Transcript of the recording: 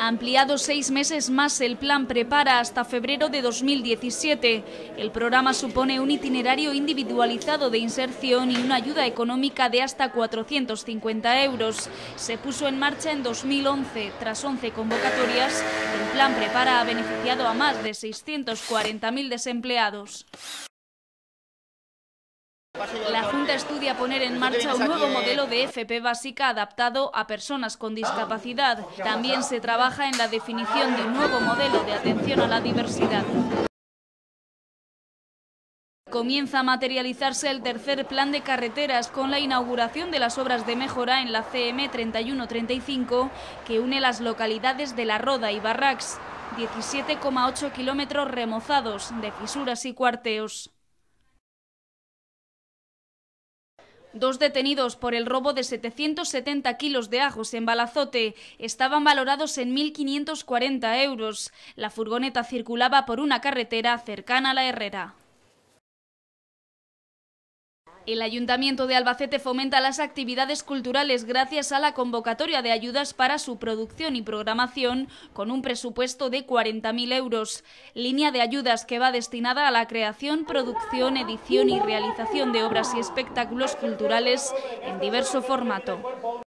Ampliado 6 meses más, el plan prepara hasta febrero de 2017. El programa supone un itinerario individualizado de inserción y una ayuda económica de hasta 450 euros. Se puso en marcha en 2011. Tras 11 convocatorias, el plan prepara ha beneficiado a más de 640.000 desempleados. La Junta estudia poner en marcha un nuevo modelo de FP básica adaptado a personas con discapacidad. También se trabaja en la definición de un nuevo modelo de atención a la diversidad. Comienza a materializarse el tercer plan de carreteras con la inauguración de las obras de mejora en la CM 3135 que une las localidades de La Roda y Barracs. 17,8 kilómetros remozados de fisuras y cuarteos. 2 detenidos por el robo de 770 kilos de ajos en Balazote estaban valorados en 1.540 euros. La furgoneta circulaba por una carretera cercana a la Herrera. El Ayuntamiento de Albacete fomenta las actividades culturales gracias a la convocatoria de ayudas para su producción y programación con un presupuesto de 40.000 euros. Línea de ayudas que va destinada a la creación, producción, edición y realización de obras y espectáculos culturales en diverso formato.